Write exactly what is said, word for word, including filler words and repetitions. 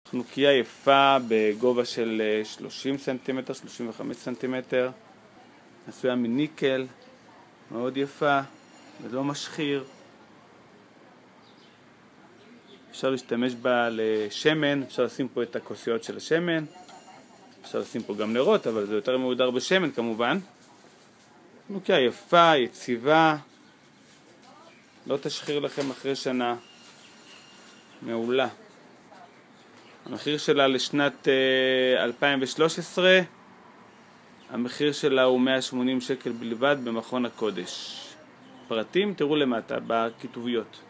חנוכיה יפה בגובה של שלושים סנטימטר, שלושים וחמישה סנטימטר, עשויה מניקל, מאוד יפה ולא משחיר. אפשר להשתמש בה לשמן, אפשר לשים פה את הכוסיות של השמן, אפשר לשים פה גם נרות, אבל זה יותר מעודר בשמן כמובן. חנוכיה יפה, יציבה, לא תשחיר לכם אחרי שנה, מעולה. המחיר שלה לשנת אלפיים ושלוש עשרה, המחיר שלה הוא מאה ושמונים שקל בלבד במכון הקודש. פרטים תראו למטה בכתוביות.